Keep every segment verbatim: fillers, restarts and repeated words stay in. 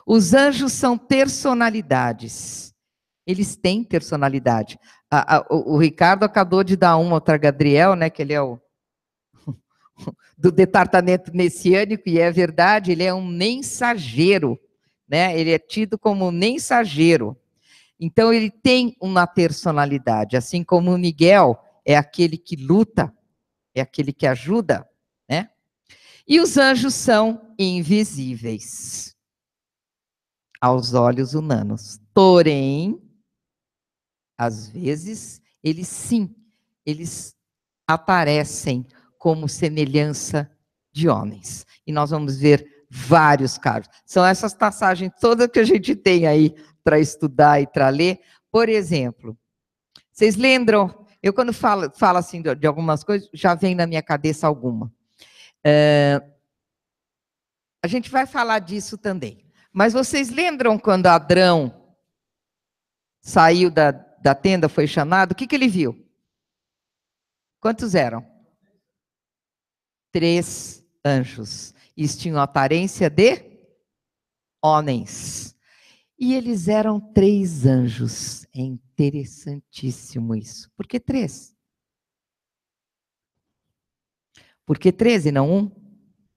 Os anjos são personalidades. Eles têm personalidade. A, a, o, o Ricardo acabou de dar uma para Gabriel, né, que ele é o do departamento messiânico, e é verdade, ele é um mensageiro, né? Ele é tido como mensageiro. Então, ele tem uma personalidade, assim como o Miguel é aquele que luta, é aquele que ajuda, né? E os anjos são invisíveis aos olhos humanos. Porém, às vezes, eles sim, eles aparecem como semelhança de homens. E nós vamos ver vários casos. São essas passagens todas que a gente tem aí para estudar e para ler. Por exemplo, vocês lembram? Eu, quando falo, falo assim de, de algumas coisas, já vem na minha cabeça alguma. É, a gente vai falar disso também. Mas vocês lembram quando Adrão saiu da, da tenda, foi chamado? O que, que ele viu? Quantos eram? Três anjos. Eles tinham aparência de homens. E eles eram três anjos. É interessantíssimo isso. Por que três? Por que três e não um?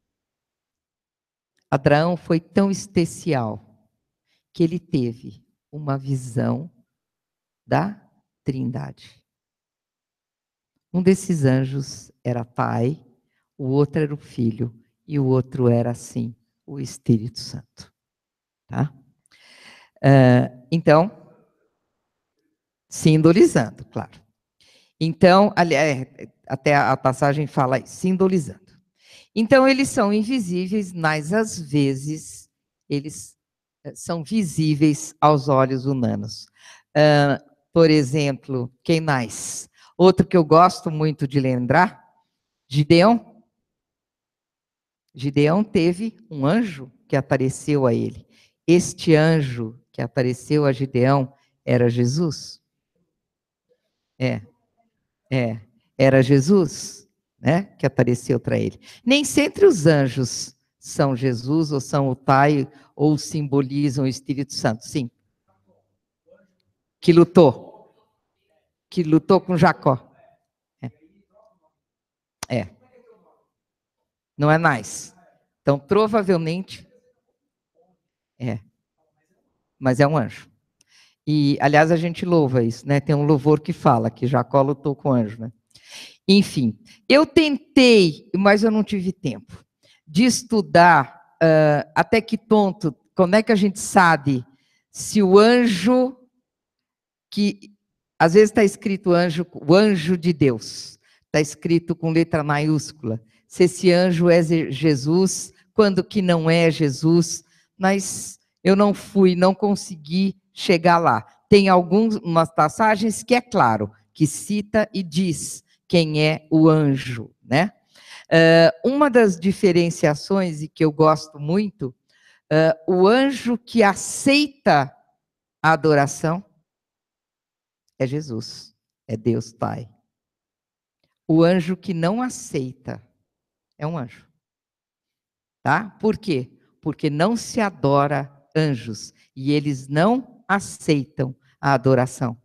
Abraão foi tão especial que ele teve uma visão da Trindade. Um desses anjos era pai, o outro era o filho, e o outro era, assim, o Espírito Santo. Tá? Uh, então, simbolizando, claro. Então, aliás, até a passagem fala isso, simbolizando. Então, eles são invisíveis, mas às vezes eles são visíveis aos olhos humanos. Uh, por exemplo, quem mais? Outro que eu gosto muito de lembrar, Gideão. Gideão teve um anjo que apareceu a ele. Este anjo que apareceu a Gideão era Jesus. É, é, era Jesus, né, que apareceu para ele. Nem sempre os anjos são Jesus, ou são o Pai, ou simbolizam o Espírito Santo, sim. Que lutou. Que lutou com Jacó. É. é. Não é mais. Então, provavelmente, é. Mas é um anjo. E, aliás, a gente louva isso, né? Tem um louvor que fala que Jacó lutou com o anjo, né? Enfim, eu tentei, mas eu não tive tempo, de estudar uh, até que ponto, como é que a gente sabe se o anjo, que às vezes está escrito anjo, o anjo de Deus, está escrito com letra maiúscula, se esse anjo é Jesus, quando que não é Jesus, mas eu não fui, não consegui chegar lá. Tem algumas passagens que é claro, que cita e diz quem é o anjo, né? Uh, uma das diferenciações, e que eu gosto muito, uh, o anjo que aceita a adoração é Jesus, é Deus Pai. O anjo que não aceita é um anjo. Tá? Por quê? Porque não se adora anjos, e eles não aceitam a adoração.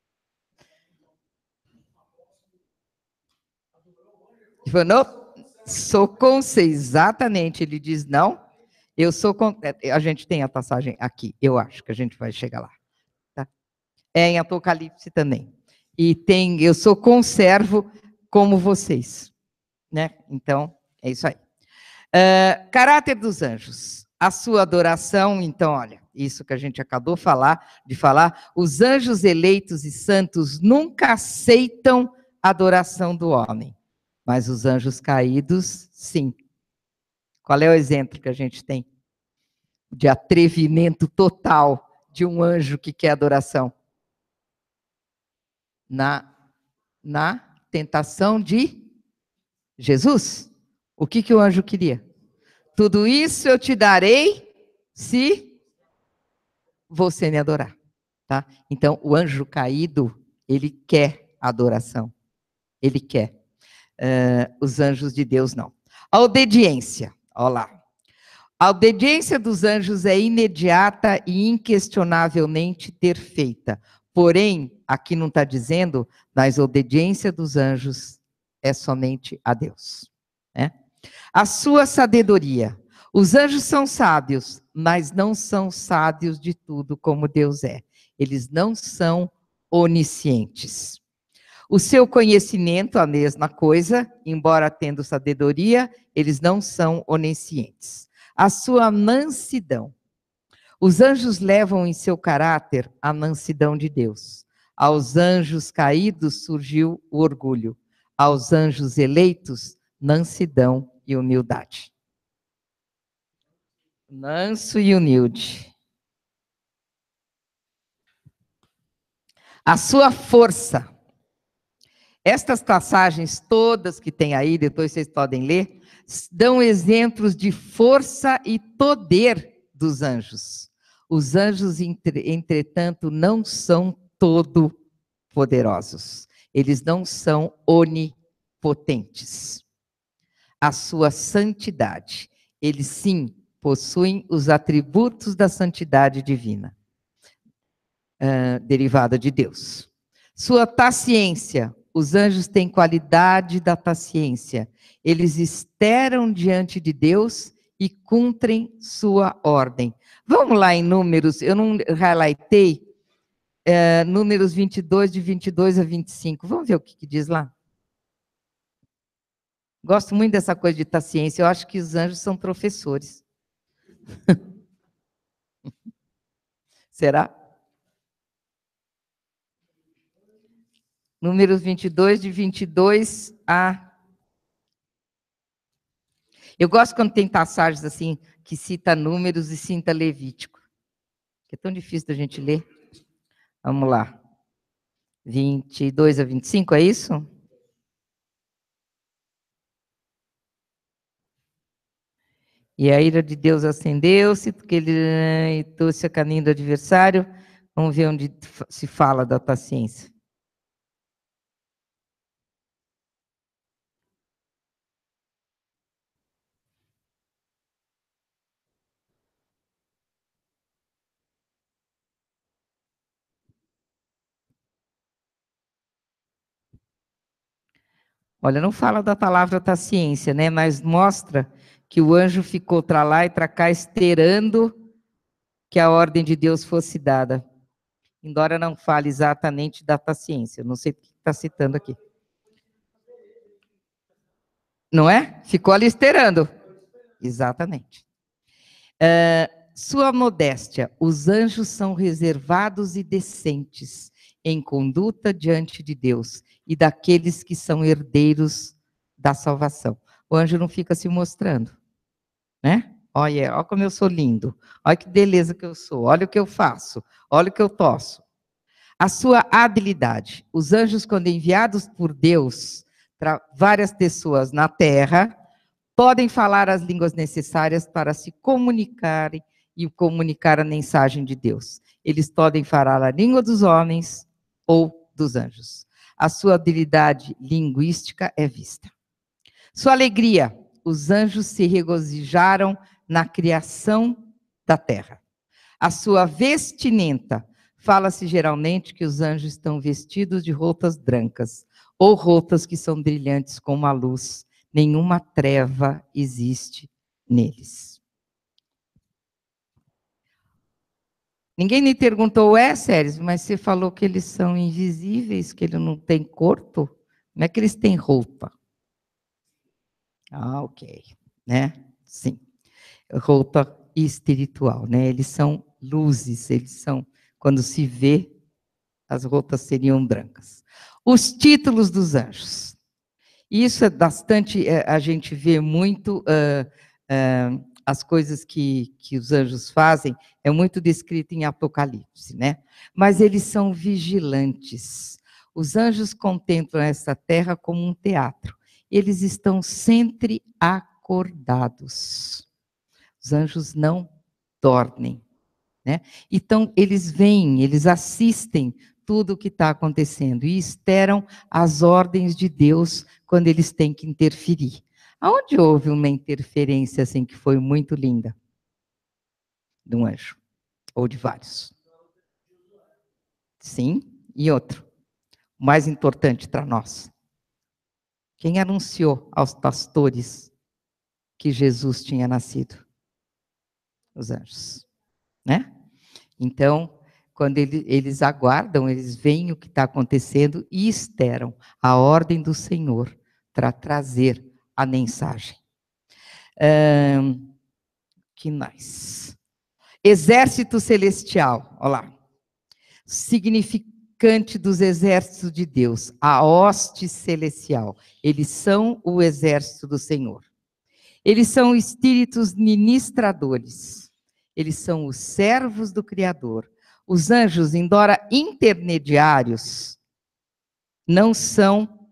Ele falou, não, sou com você, exatamente. Ele diz, não, eu sou com... A gente tem a passagem aqui, eu acho que a gente vai chegar lá. Tá? É em Apocalipse também. E tem, eu sou conservo como vocês. Né? Então, é isso aí. Uh, caráter dos anjos. A sua adoração, então, olha, isso que a gente acabou falar, de falar, os anjos eleitos e santos nunca aceitam a adoração do homem. Mas os anjos caídos, sim. Qual é o exemplo que a gente tem? De atrevimento total de um anjo que quer adoração. Na, na tentação de Jesus. O que, que o anjo queria? Tudo isso eu te darei se você me adorar. Tá? Então, o anjo caído, ele quer adoração. Ele quer. Uh, os anjos de Deus não. A obediência, olha lá. A obediência dos anjos é imediata e inquestionavelmente perfeita. Porém, aqui não está dizendo, mas a obediência dos anjos é somente a Deus. Né? A sua sabedoria. Os anjos são sábios, mas não são sábios de tudo como Deus é. Eles não são oniscientes. O seu conhecimento, a mesma coisa, embora tendo sabedoria, eles não são oniscientes. A sua mansidão. Os anjos levam em seu caráter a mansidão de Deus. Aos anjos caídos surgiu o orgulho. Aos anjos eleitos, mansidão e humildade. Manso e humilde. A sua força. Estas passagens todas que tem aí, depois vocês podem ler, dão exemplos de força e poder dos anjos. Os anjos, entretanto, não são todo poderosos. Eles não são onipotentes. A sua santidade. Eles, sim, possuem os atributos da santidade divina, uh, derivada de Deus. Sua paciência. Os anjos têm qualidade da paciência. Eles esperam diante de Deus e cumprem sua ordem. Vamos lá em Números, eu não highlightei, é, Números vinte e dois, de vinte e dois a vinte e cinco. Vamos ver o que, que diz lá? Gosto muito dessa coisa de paciência, eu acho que os anjos são professores. Será? Números vinte e dois, de vinte e dois a... Eu gosto quando tem passagens assim, que cita Números e cita Levítico. Que é tão difícil da gente ler. Vamos lá. vinte e dois a vinte e cinco, é isso? E a ira de Deus acendeu-se, porque ele trouxe a caminho do adversário. Vamos ver onde se fala da paciência. Olha, não fala da palavra paciência, né? Mas mostra que o anjo ficou para lá e para cá esperando que a ordem de Deus fosse dada. Embora não fale exatamente da paciência. Não sei o que está citando aqui. Não é? Ficou ali esperando. Exatamente. Uh, sua modéstia. Os anjos são reservados e decentes em conduta diante de Deus e daqueles que são herdeiros da salvação. O anjo não fica se mostrando, né? Olha, olha como eu sou lindo, olha que beleza que eu sou, olha o que eu faço, olha o que eu posso. A sua habilidade. Os anjos, quando enviados por Deus para várias pessoas na terra, podem falar as línguas necessárias para se comunicarem e comunicar a mensagem de Deus. Eles podem falar a língua dos homens ou dos anjos. A sua habilidade linguística é vista. Sua alegria. Os anjos se regozijaram na criação da terra. A sua vestimenta. Fala-se geralmente que os anjos estão vestidos de roupas brancas, ou roupas que são brilhantes como a luz. Nenhuma treva existe neles. Ninguém me perguntou, é, Séries, mas você falou que eles são invisíveis, que eles não têm corpo? Como é que eles têm roupa? Ah, ok. Né? Sim. Roupa espiritual, né? Eles são luzes, eles são, quando se vê, as roupas seriam brancas. Os títulos dos anjos. Isso é bastante, a gente vê muito, uh, uh, as coisas que, que os anjos fazem, é muito descrito em Apocalipse, né? Mas eles são vigilantes. Os anjos contemplam essa terra como um teatro. Eles estão sempre acordados. Os anjos não dormem, né? Então, eles vêm, eles assistem tudo o que está acontecendo e esperam as ordens de Deus quando eles têm que interferir. Aonde houve uma interferência assim que foi muito linda? de um anjo, ou de vários. Sim, e outro, o mais importante para nós. Quem anunciou aos pastores que Jesus tinha nascido? Os anjos, né? Então, quando ele, eles aguardam, eles veem o que está acontecendo e esperam a ordem do Senhor para trazer a mensagem. Hum, que mais? Exército celestial, olha lá. Significante dos exércitos de Deus, a hoste celestial. Eles são o exército do Senhor. Eles são espíritos ministradores. Eles são os servos do Criador. Os anjos, embora intermediários, não são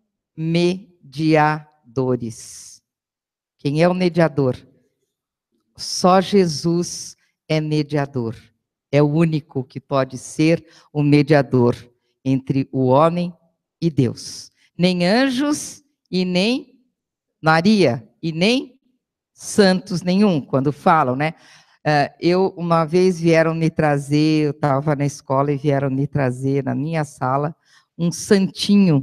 mediadores. Quem é o mediador? Só Jesus é mediador. É o único que pode ser o mediador entre o homem e Deus. Nem anjos e nem Maria e nem santos nenhum, quando falam, né? Eu, uma vez vieram me trazer, eu estava na escola e vieram me trazer na minha sala um santinho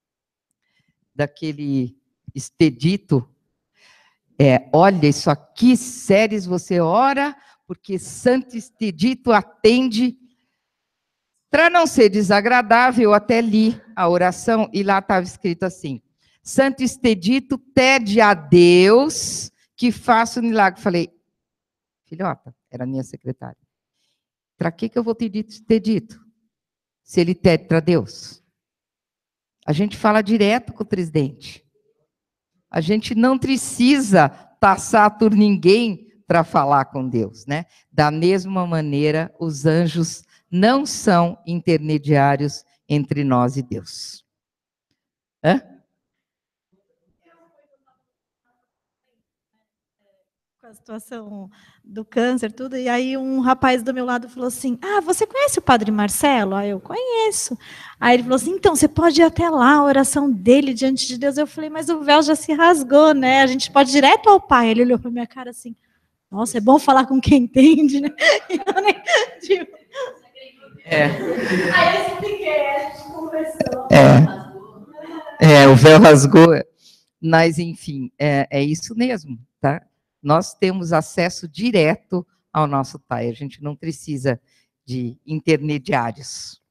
daquele expedito. É, olha, isso aqui, séries, você ora, porque Santo Expedito atende. Para não ser desagradável, eu até li a oração e lá estava escrito assim: Santo Expedito pede a Deus que faça o milagre. Falei, filhota, era minha secretária. Para que, que eu vou ter dito? Se ele pede para Deus? A gente fala direto com o presidente. A gente não precisa passar por ninguém para falar com Deus, né? Da mesma maneira, os anjos não são intermediários entre nós e Deus. Hã? Com a situação do câncer, tudo, e aí um rapaz do meu lado falou assim, ah, você conhece o Padre Marcelo? Aí eu conheço. Aí ele falou assim, então, você pode ir até lá, a oração dele diante de Deus. Eu falei, mas o véu já se rasgou, né? A gente pode ir direto ao Pai. Ele olhou para minha cara assim, nossa, é bom falar com quem entende, né? Eu nem, tipo... É. Aí eu expliquei, a gente conversou. É, é o véu rasgou, mas enfim, é, é isso mesmo, tá? Nós temos acesso direto ao nosso Pai, a gente não precisa de intermediários.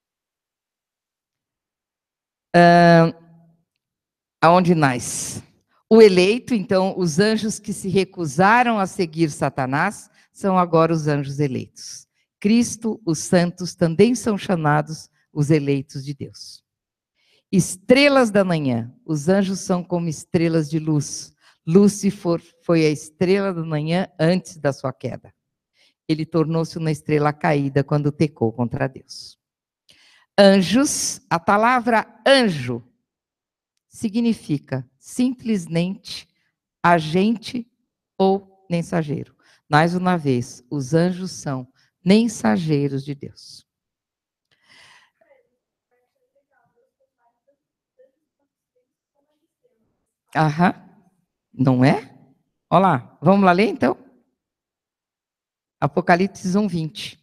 Ah, aonde mais? O eleito, então, os anjos que se recusaram a seguir Satanás, são agora os anjos eleitos. Cristo, os santos, também são chamados os eleitos de Deus. Estrelas da manhã, os anjos são como estrelas de luz. Lúcifer foi a estrela da manhã antes da sua queda. Ele tornou-se uma estrela caída quando pecou contra Deus. Anjos, a palavra anjo significa simplesmente agente ou mensageiro. Mais uma vez, os anjos são mensageiros de Deus. Aham, não é? Olha lá, vamos lá ler então? Apocalipse um, vinte.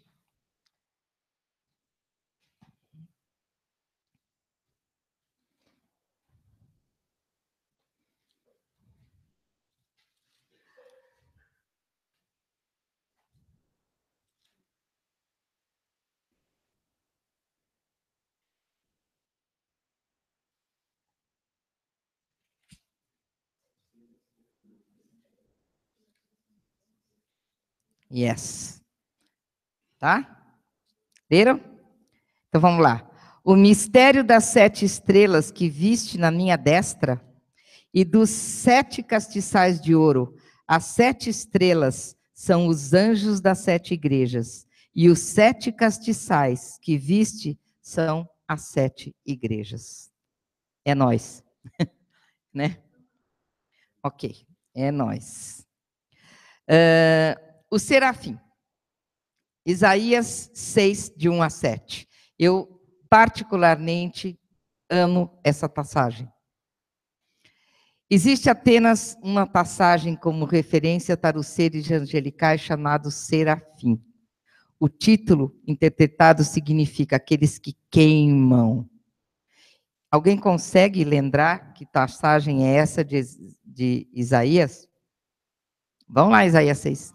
Yes. Tá? Leram? Então vamos lá. O mistério das sete estrelas que viste na minha destra e dos sete castiçais de ouro. As sete estrelas são os anjos das sete igrejas. E os sete castiçais que viste são as sete igrejas. É nós. Né? Ok, é nós. Uh, o serafim. Isaías seis, de um a sete. Eu, particularmente, amo essa passagem. Existe apenas uma passagem como referência para os seres angelicais chamados serafim. O título interpretado significa aqueles que queimam. Alguém consegue lembrar que passagem é essa de, de Isaías? Vamos lá, Isaías seis.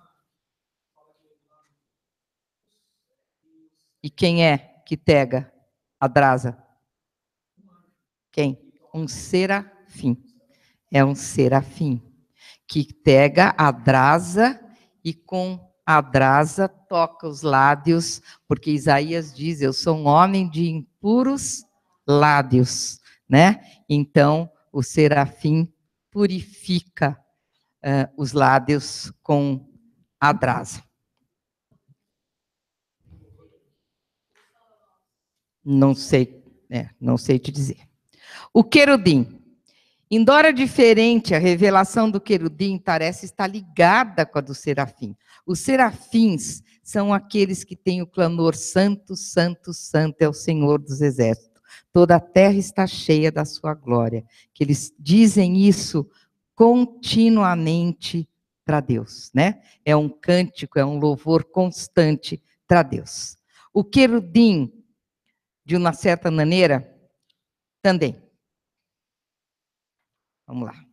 E quem é que pega a brasa? Quem? Um serafim. É um serafim que pega a brasa e com a brasa toca os lábios, porque Isaías diz, eu sou um homem de impuros lábios, né? Então, o serafim purifica uh, os lábios com a brasa. Não sei, é, não sei te dizer. O querubim. Embora diferente, a revelação do querubim parece estar ligada com a do serafim. Os serafins são aqueles que têm o clamor santo, santo, santo é o Senhor dos exércitos. Toda a terra está cheia da sua glória. Que eles dizem isso continuamente para Deus, né? É um cântico, é um louvor constante para Deus. O querubim, de uma certa maneira, também. Vamos lá.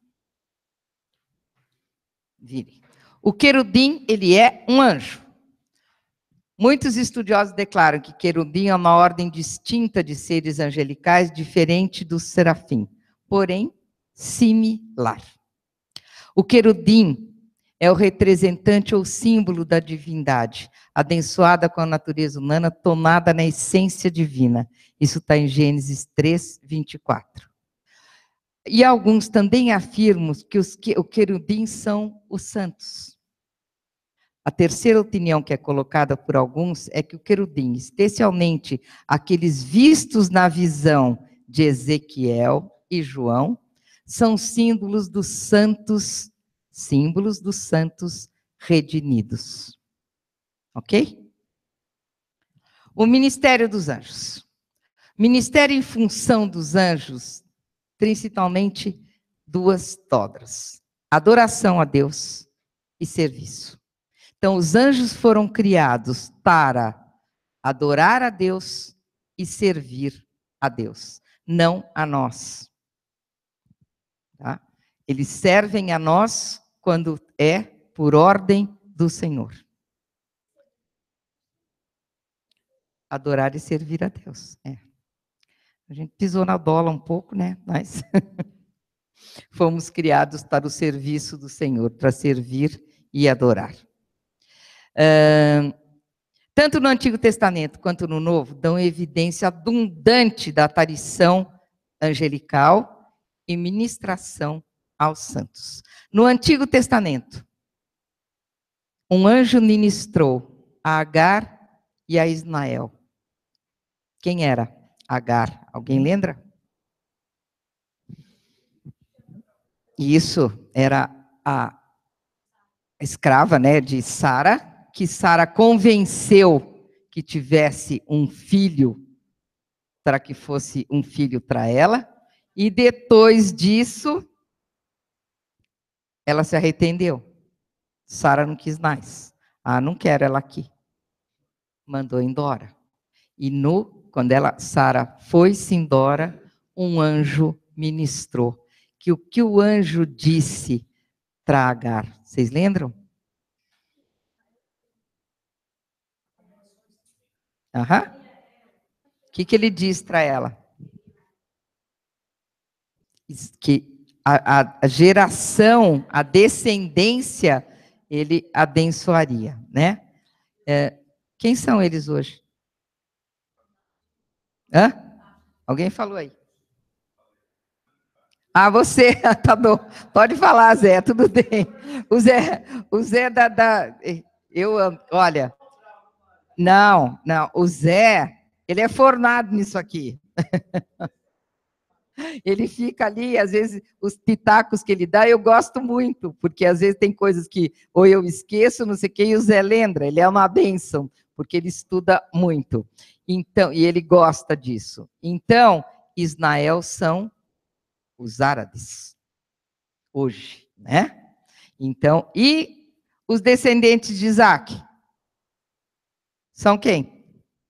Vire. O querubim, ele é um anjo. Muitos estudiosos declaram que querubim é uma ordem distinta de seres angelicais, diferente do serafim, porém similar. O querubim é o representante ou símbolo da divindade, abençoada com a natureza humana, tomada na essência divina. Isso está em Gênesis três, vinte e quatro. E alguns também afirmam que os que, o querubim são os santos. A terceira opinião que é colocada por alguns é que o querubim, especialmente aqueles vistos na visão de Ezequiel e João, são símbolos dos santos, símbolos dos santos redimidos. Ok? O ministério dos anjos. Ministério em função dos anjos, principalmente duas dobras: adoração a Deus e serviço. Então, os anjos foram criados para adorar a Deus e servir a Deus, não a nós. Tá? Eles servem a nós quando é por ordem do Senhor. Adorar e servir a Deus. É. A gente pisou na bola um pouco, né? Mas fomos criados para o serviço do Senhor, para servir e adorar. Uh, tanto no Antigo Testamento quanto no Novo, dão evidência abundante da aparição angelical e ministração aos santos. No Antigo Testamento, um anjo ministrou a Agar e a Ismael. Quem era Agar? Alguém lembra? Isso era a escrava, né, de Sara, que Sara convenceu que tivesse um filho, para que fosse um filho para ela, e depois disso, ela se arrependeu. Sara não quis mais. Ah, não quero ela aqui. Mandou embora. E no, quando ela, Sara foi-se embora, um anjo ministrou. Que o que o anjo disse para Agar, vocês lembram? Aham. O que, que ele diz para ela? Que a, a geração, a descendência, ele abençoaria, né? É, quem são eles hoje? Hã? Alguém falou aí? Ah, você, tá bom. Pode falar, Zé, tudo bem. O Zé, o Zé da, da eu, olha, não, não, o Zé, ele é formado nisso aqui. Ele fica ali, às vezes, os pitacos que ele dá, eu gosto muito, porque às vezes tem coisas que ou eu esqueço, não sei o que, e o Zé lembra, ele é uma bênção, porque ele estuda muito. Então, e ele gosta disso. Então, Ismael são os árabes. hoje, né? Então, e os descendentes de Isaac? São quem?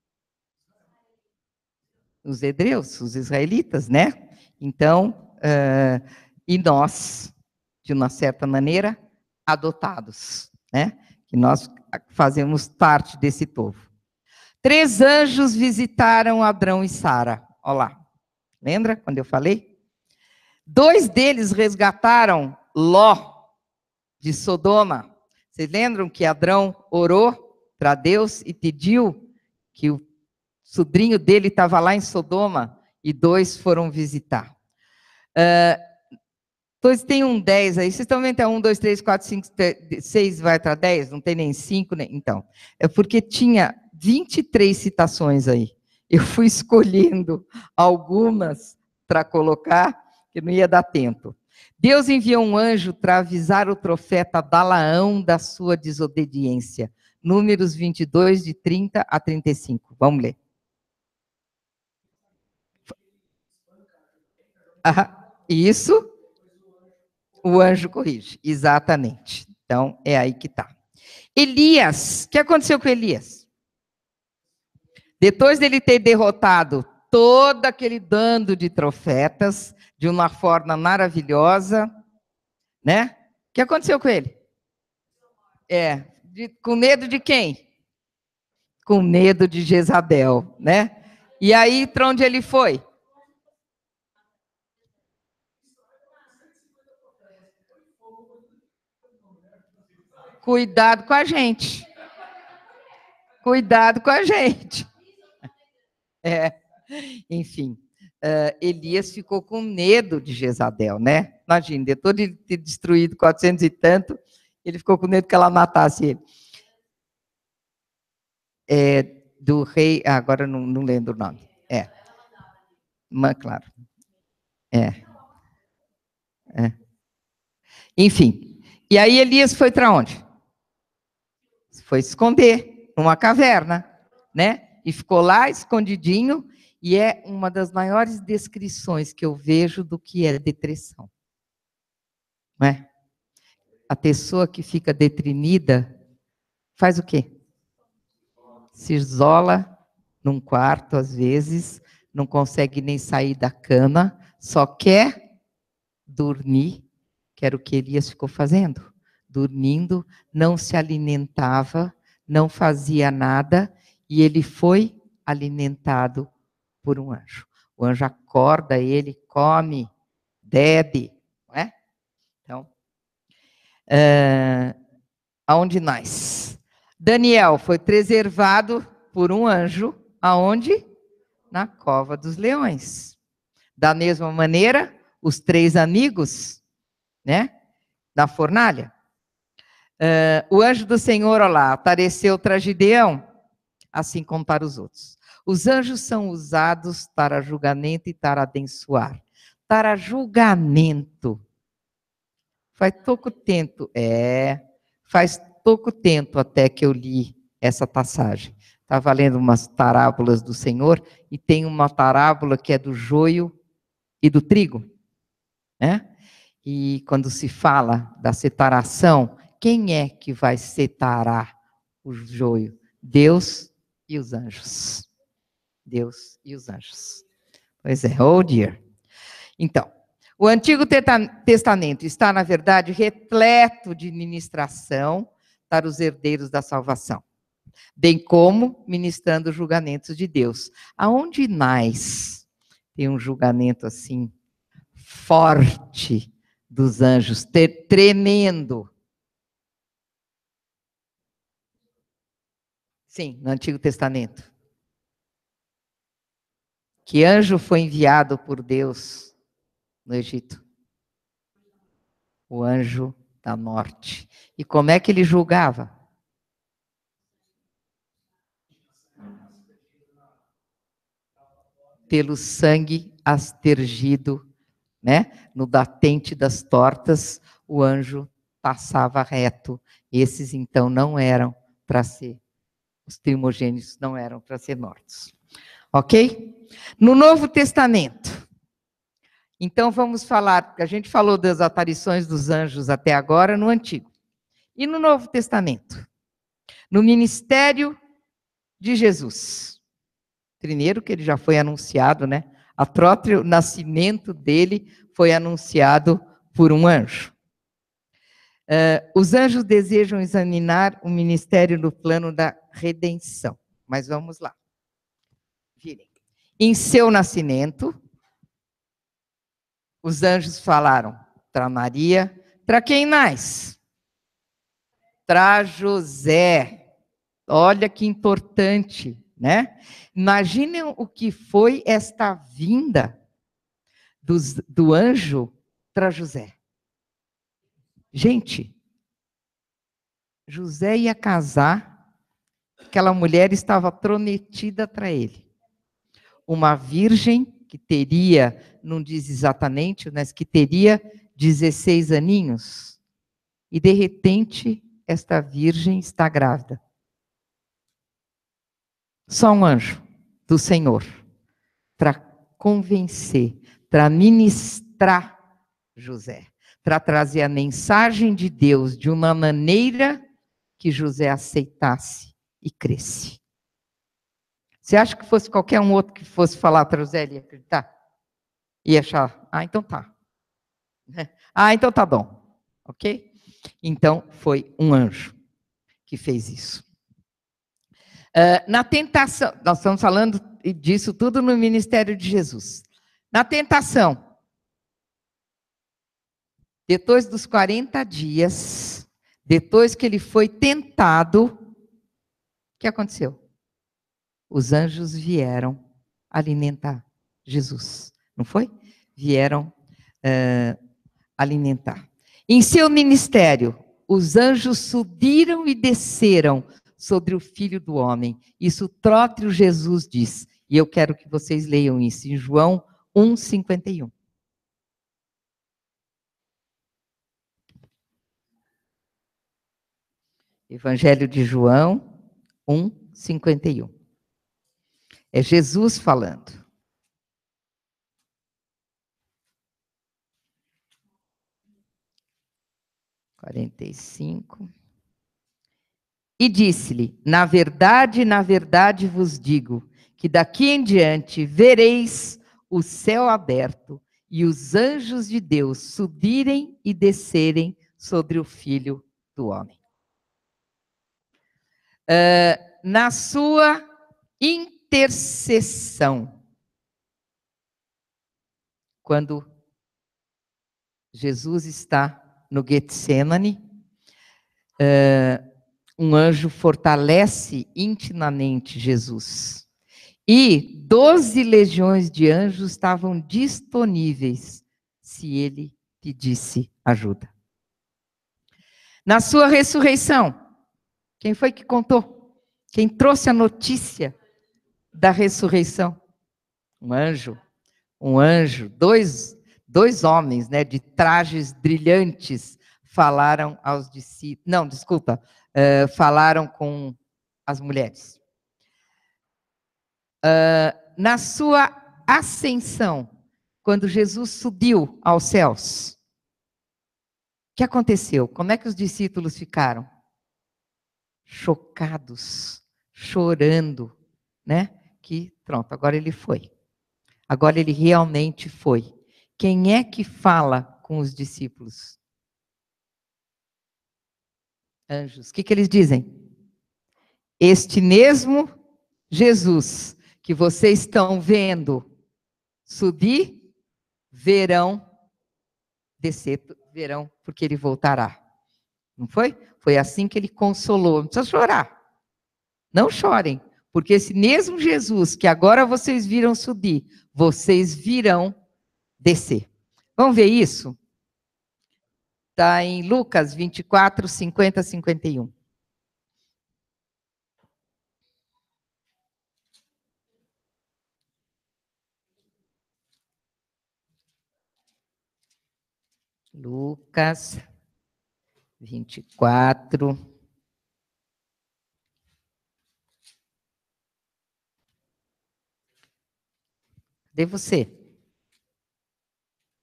Os hebreus, os israelitas, né? Então, uh, e nós, de uma certa maneira, adotados, né? Que nós fazemos parte desse povo. Três anjos visitaram Abrão e Sara. Olha lá. Lembra quando eu falei? Dois deles resgataram Ló de Sodoma. Vocês lembram que Abrão orou para Deus e pediu que o sobrinho dele estava lá em Sodoma e dois foram visitar. Uh, Pois tem um dez aí, vocês estão vendo que é um, dois, três, quatro, cinco, seis vai para dez? Não tem nem cinco, nem... Então, é porque tinha vinte e três citações aí. Eu fui escolhendo algumas para colocar, que não ia dar tempo. Deus enviou um anjo para avisar o profeta Balaão da sua desobediência. Números vinte e dois, de trinta a trinta e cinco. Vamos ler. Ah, isso... O anjo corrige, exatamente. Então, é aí que está. Elias, o que aconteceu com Elias? Depois dele ter derrotado todo aquele bando de profetas, de uma forma maravilhosa, né? O que aconteceu com ele? É, de, com medo de quem? Com medo de Jezabel, né? E aí, para onde ele foi? Cuidado com a gente. Cuidado com a gente. É, enfim, uh, Elias ficou com medo de Jezabel, né? Imagina, depois de ter destruído quatrocentos e tanto, ele ficou com medo que ela matasse ele. É, do rei, ah, agora não, não lembro o nome. É. Mas, claro. É. É. Enfim, e aí Elias foi para onde? Foi esconder numa caverna, né? E ficou lá escondidinho, e é uma das maiores descrições que eu vejo do que é depressão. Não é? A pessoa que fica deprimida faz o quê? Se isola num quarto, às vezes, não consegue nem sair da cama, só quer dormir, que era o que Elias ficou fazendo. Dormindo, não se alimentava, não fazia nada, e ele foi alimentado por um anjo. O anjo acorda ele, come, bebe, não é? Então, uh, aonde nós? Daniel foi preservado por um anjo, aonde? Na cova dos leões. Da mesma maneira, os três amigos, né? Da fornalha. Uh, o anjo do Senhor, olha lá, apareceu para Gideão, assim como para os outros. Os anjos são usados para julgamento e para abençoar. Para julgamento. Faz pouco tempo, é, faz pouco tempo até que eu li essa passagem. Estava lendo umas parábolas do Senhor, e tem uma parábola que é do joio e do trigo, né? E quando se fala da separação, quem é que vai separar o joio? Deus e os anjos. Deus e os anjos. Pois é, oh dear. Então, o Antigo Testamento está, na verdade, repleto de ministração para os herdeiros da salvação, bem como ministrando julgamentos de Deus. Aonde mais tem um julgamento assim, forte dos anjos, tremendo? Sim, no Antigo Testamento. Que anjo foi enviado por Deus no Egito? O anjo da morte. E como é que ele julgava? Pelo sangue aspergido, né? No batente das tortas, o anjo passava reto. Esses, então, não eram para ser, os primogênitos não eram para ser mortos. Ok? No Novo Testamento, Então vamos falar, porque a gente falou das aparições dos anjos até agora no Antigo. E no Novo Testamento? No ministério de Jesus. Primeiro que ele já foi anunciado, né? O próprio nascimento dele foi anunciado por um anjo. Uh, os anjos desejam examinar o ministério no plano da redenção. Mas vamos lá. Virem. Em seu nascimento, os anjos falaram para Maria, para quem mais? Para José. Olha que importante, né? Imaginem o que foi esta vinda dos, do anjo para José. Gente, José ia casar, aquela mulher estava prometida para ele. Uma virgem que teria, não diz exatamente, mas que teria dezesseis aninhos. E de repente, esta virgem está grávida. Só um anjo do Senhor para convencer, para ministrar José, para trazer a mensagem de Deus de uma maneira que José aceitasse e cresce. Você acha que fosse qualquer um outro que fosse falar para José, ele ia acreditar? Ia achar, ah, então tá. Ah, então tá bom. Ok? Então, foi um anjo que fez isso. Uh, na tentação, nós estamos falando disso tudo no ministério de Jesus. Na tentação, depois dos quarenta dias, depois que ele foi tentado, o que aconteceu? Os anjos vieram alimentar Jesus, não foi? Vieram uh, alimentar. Em seu ministério, os anjos subiram e desceram sobre o Filho do Homem. Isso o próprio Jesus diz. E eu quero que vocês leiam isso em João um, cinquenta e um. Evangelho de João um, cinquenta e um. É Jesus falando. quarenta e cinco. E disse-lhe, na verdade, na verdade vos digo, que daqui em diante vereis o céu aberto e os anjos de Deus subirem e descerem sobre o Filho do Homem. Uh, na sua intercessão, quando Jesus está no Getsemane, uh, um anjo fortalece intimamente Jesus. E doze legiões de anjos estavam disponíveis se ele pedisse ajuda. Na sua ressurreição, quem foi que contou? Quem trouxe a notícia da ressurreição? Um anjo. Um anjo. Dois, dois homens, né, de trajes brilhantes falaram aos discípulos. Não, desculpa. Uh, falaram com as mulheres. Uh, na sua ascensão, quando Jesus subiu aos céus, o que aconteceu? Como é que os discípulos ficaram? Chocados, chorando, né? Que pronto, agora ele foi. Agora ele realmente foi. Quem é que fala com os discípulos? Anjos. O que, que eles dizem? Este mesmo Jesus que vocês estão vendo subir, verão descer, verão, porque ele voltará. Não foi? Foi assim que ele consolou. Não precisa chorar. Não chorem, porque esse mesmo Jesus que agora vocês viram subir, vocês virão descer. Vamos ver isso? Está em Lucas vinte e quatro, cinquenta, cinquenta e um. Lucas vinte e quatro. Cadê você?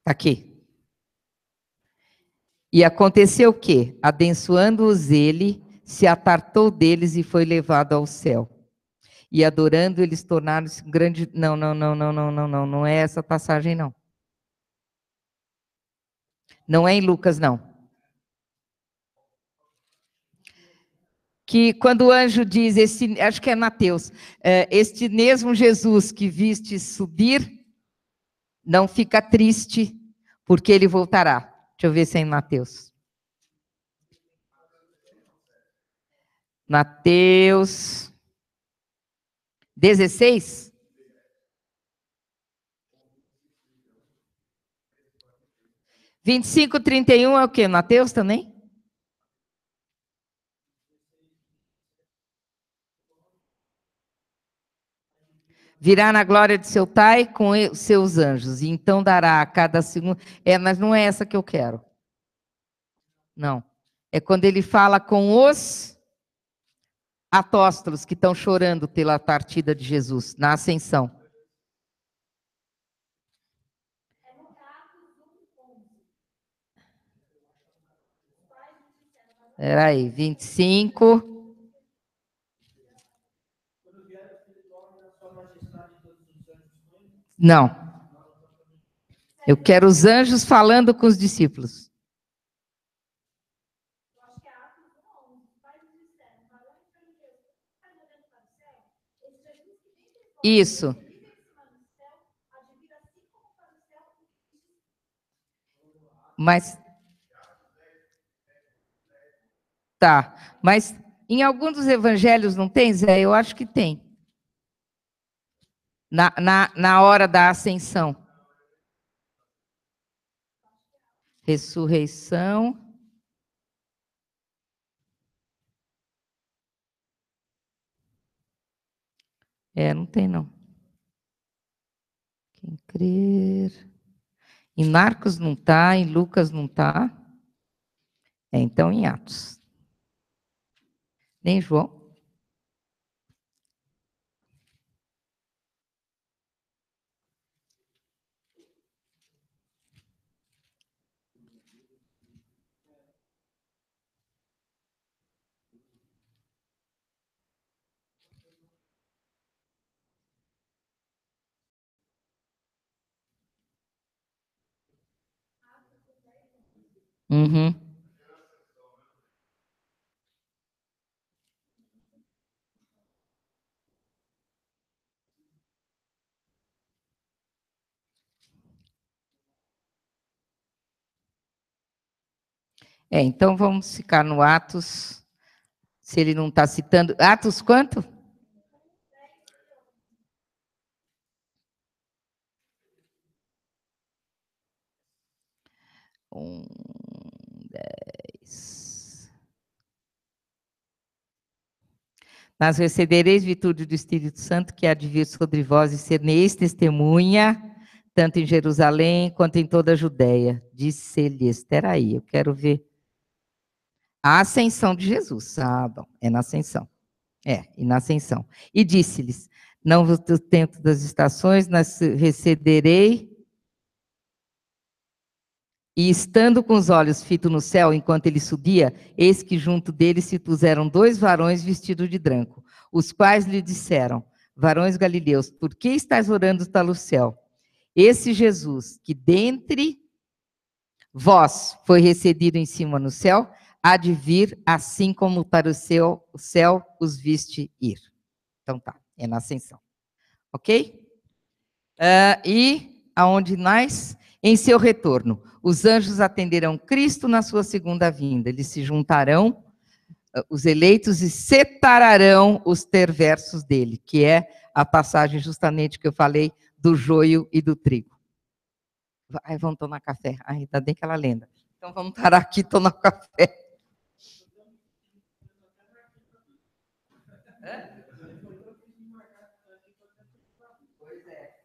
Aqui. E aconteceu o quê? Abençoando-os ele, se apartou deles e foi levado ao céu. E adorando, eles tornaram-se um grande... Não, não, não, não, não, não, não, não é essa passagem, não. Não é em Lucas, não. Que quando o anjo diz, esse, acho que é Mateus, é, este mesmo Jesus que viste subir, não fica triste, porque ele voltará. Deixa eu ver se é em Mateus. Mateus dezesseis? vinte e cinco, trinta e um é o quê? Mateus também? Virá na glória de seu Pai com os seus anjos, e então dará a cada segundo... É, mas não é essa que eu quero. Não. É quando ele fala com os apóstolos que estão chorando pela partida de Jesus, na ascensão. Espera aí, vinte e cinco. Não. Eu quero os anjos falando com os discípulos. Isso. Mas tá, mas em algum dos evangelhos não tem, Zé? Eu acho que tem. Na, na, na hora da ascensão. Ressurreição. É, não tem não. Quem crer. Em Marcos não está, em Lucas não está. É, então em Atos. Nem João. Uhum. É, então vamos ficar no Atos, se ele não está citando. Atos quanto? Um, dez. Mas recebereis virtude do Espírito Santo, que há de vir sobre vós e ser-me-eis testemunha, tanto em Jerusalém quanto em toda a Judéia. Disse-lhes, espera aí, eu quero ver. A ascensão de Jesus. Ah, bom, é na ascensão. É, e na ascensão. E disse-lhes, não vos do tempo das estações, mas receberei. E estando com os olhos fitos no céu, enquanto ele subia, eis que junto dele se puseram dois varões vestidos de branco, os quais lhe disseram, varões galileus, por que estáis orando para o céu? Esse Jesus, que dentre vós foi recebido em cima no céu, há de vir assim como para o céu, o céu os viste ir. Então tá, é na ascensão. Ok? Uh, e aonde nós? Em seu retorno, os anjos atenderão Cristo na sua segunda vinda. Eles se juntarão, uh, os eleitos, e separarão os perversos dele, que é a passagem justamente que eu falei do joio e do trigo. Ai, vamos tomar café. Ai, ainda bem aquela lenda. Então vamos parar aqui e tomar café. Pois é.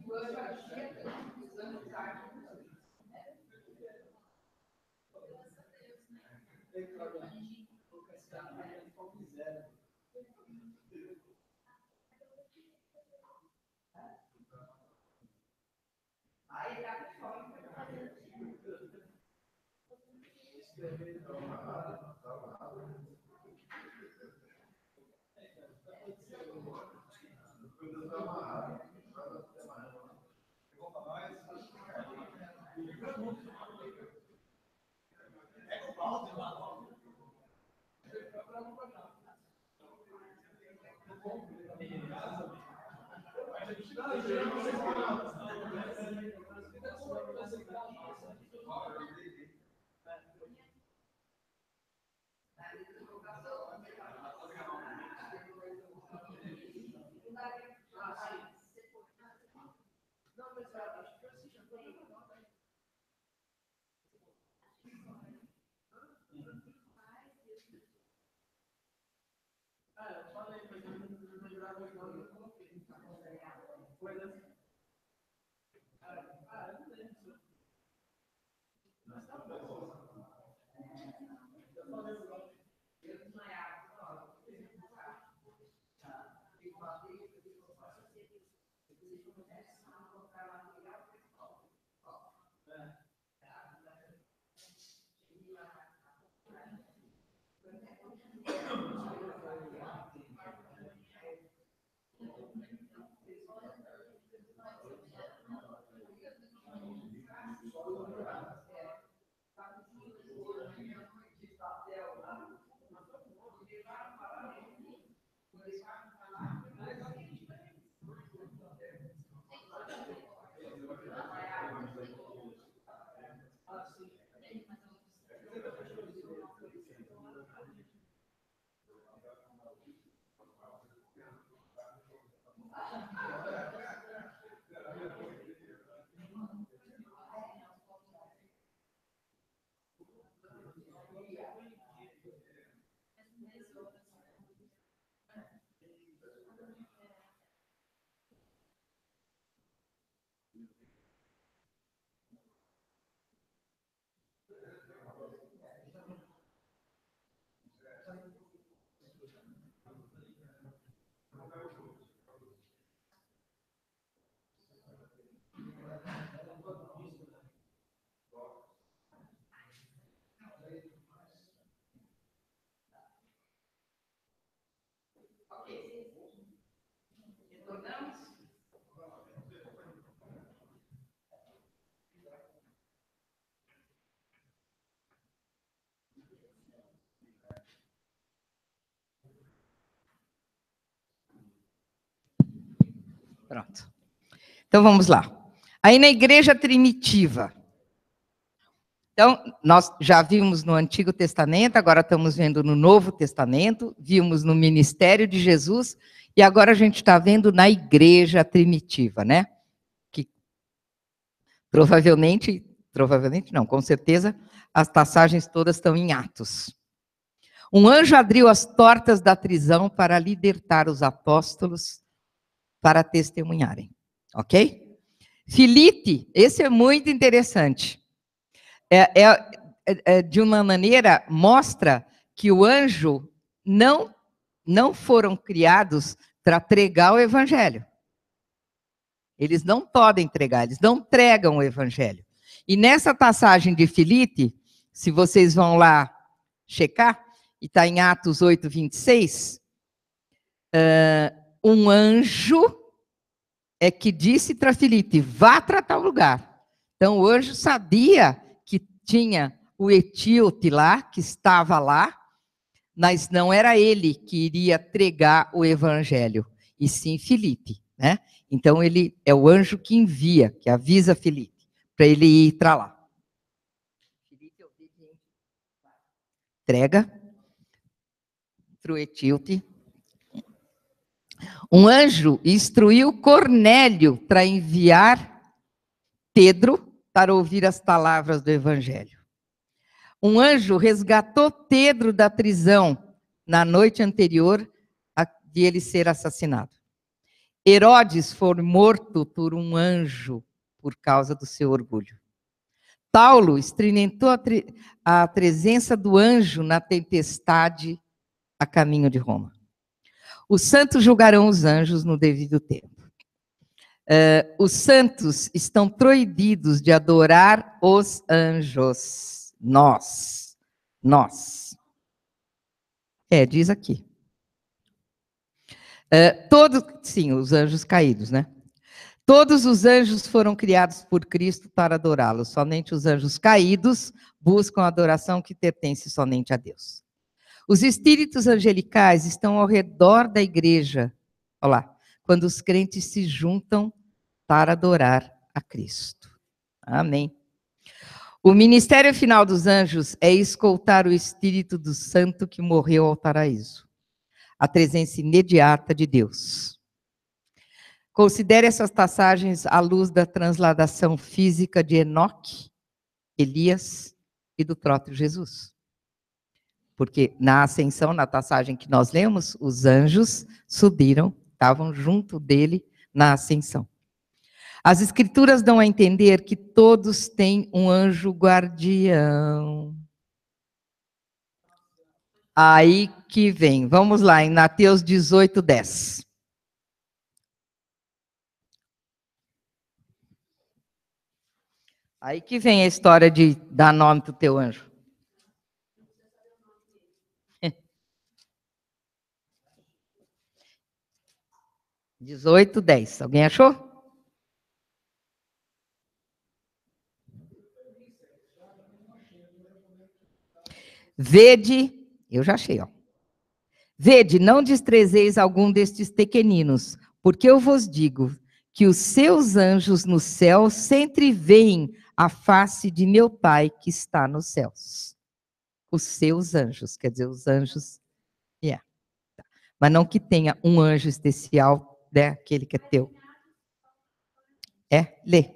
Pronto. Então, vamos lá. Aí, na igreja primitiva. Então, nós já vimos no Antigo Testamento, agora estamos vendo no Novo Testamento, vimos no ministério de Jesus, e agora a gente está vendo na igreja primitiva, né? Que provavelmente, provavelmente não, com certeza, as passagens todas estão em Atos. Um anjo abriu as portas da prisão para libertar os apóstolos para testemunharem, ok? Filipe, esse é muito interessante. É, é, é, de uma maneira, mostra que o anjo não, não foram criados para pregar o evangelho. Eles não podem pregar, eles não pregam o evangelho. E nessa passagem de Filipe, se vocês vão lá checar, e está em Atos oito, vinte e seis, uh, um anjo é que disse para Filipe, vá para tal lugar. Então o anjo sabia que tinha o etíope lá, que estava lá, mas não era ele que iria pregar o evangelho, e sim Filipe, né? Então ele é o anjo que envia, que avisa Filipe, para ele ir para lá. Filipe entrega para o etíope. Um anjo instruiu Cornélio para enviar Pedro para ouvir as palavras do evangelho. Um anjo resgatou Pedro da prisão na noite anterior a de ele ser assassinado. Herodes foi morto por um anjo por causa do seu orgulho. Paulo experimentou a, a presença do anjo na tempestade a caminho de Roma. Os santos julgarão os anjos no devido tempo. Uh, os santos estão proibidos de adorar os anjos. Nós. Nós. É, diz aqui. Uh, todo, sim, os anjos caídos, né? Todos os anjos foram criados por Cristo para adorá-lo. Somente os anjos caídos buscam a adoração que pertence somente a Deus. Os espíritos angelicais estão ao redor da igreja. Olha lá, quando os crentes se juntam para adorar a Cristo. Amém. O ministério final dos anjos é escoltar o Espírito do Santo que morreu ao paraíso. A presença imediata de Deus. Considere essas passagens à luz da transladação física de Enoque, Elias e do próprio Jesus. Porque na ascensão, na passagem que nós lemos, os anjos subiram, estavam junto dele na ascensão. As escrituras dão a entender que todos têm um anjo guardião. Aí que vem, vamos lá, em Mateus dezoito, dez. Aí que vem a história de dar nome para o teu anjo. dezoito, dez. Alguém achou? Vede, eu já achei, ó. Vede, não desprezeis algum destes pequeninos, porque eu vos digo que os seus anjos no céu sempre veem a face de meu Pai que está nos céus. Os seus anjos, quer dizer, os anjos, yeah. Mas não que tenha um anjo especial, né, aquele que é teu. É, lê.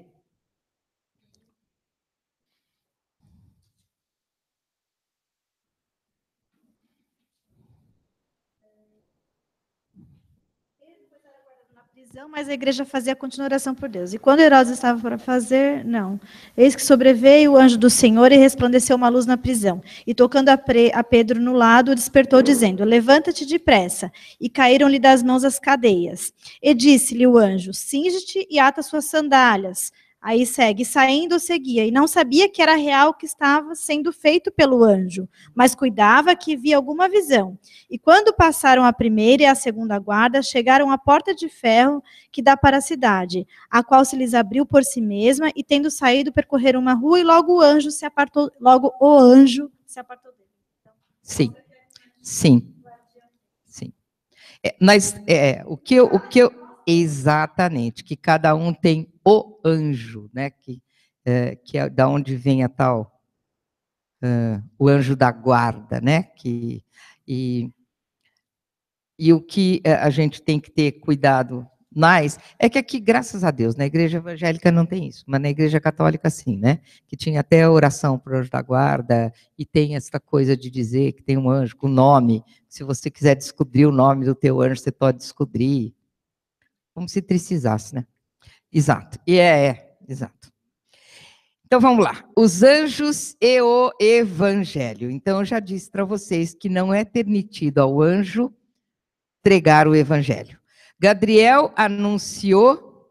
Mas a igreja fazia a continuação por Deus. E quando Herodes estava para fazer, não. Eis que sobreveio o anjo do Senhor e resplandeceu uma luz na prisão. E tocando a, pre, a Pedro no lado, despertou, dizendo: levanta-te depressa. E caíram-lhe das mãos as cadeias. E disse-lhe o anjo: cinge-te e ata suas sandálias. Aí segue, saindo seguia, e não sabia que era real o que estava sendo feito pelo anjo, mas cuidava que via alguma visão. E quando passaram a primeira e a segunda guarda, chegaram à porta de ferro que dá para a cidade, a qual se lhes abriu por si mesma, e tendo saído, percorreram uma rua, e logo o anjo se apartou, logo o anjo se apartou dele. Sim, sim, sim. É, mas é, o que eu, o que eu exatamente, que cada um tem o anjo, né? Que é, que é da onde vem a tal uh, o anjo da guarda, né? Que e e o que a gente tem que ter cuidado mais é que aqui, graças a Deus, na igreja evangélica não tem isso, mas na igreja católica sim, né? Que tinha até a oração para o anjo da guarda, e tem essa coisa de dizer que tem um anjo com nome. Se você quiser descobrir o nome do teu anjo, você pode descobrir. Como se precisasse, né? Exato. E é, é, exato. Então vamos lá. Os anjos e o evangelho. Então eu já disse para vocês que não é permitido ao anjo pregar o evangelho. Gabriel anunciou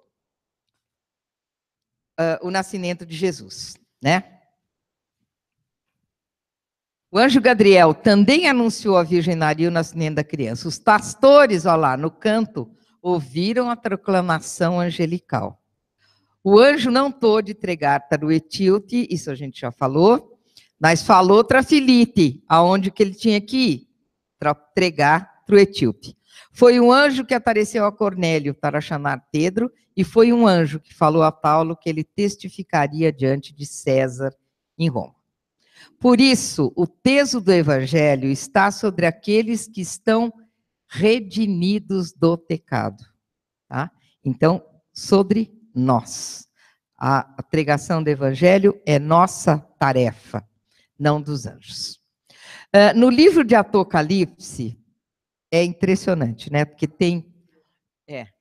uh, o nascimento de Jesus, né? O anjo Gabriel também anunciou a Virgem Maria o nascimento da criança. Os pastores, olha lá, no canto, ouviram a proclamação angelical. O anjo não pôde entregar para o etíope, isso a gente já falou, mas falou para Filipe, aonde que ele tinha que ir, para pregar para o etíope. Foi um anjo que apareceu a Cornélio para chamar Pedro, e foi um anjo que falou a Paulo que ele testificaria diante de César em Roma. Por isso, o peso do evangelho está sobre aqueles que estão redimidos do pecado. Tá? Então, sobre nós. A, a pregação do evangelho é nossa tarefa, não dos anjos. Uh, no livro de Apocalipse, é impressionante, né? Porque tem... É,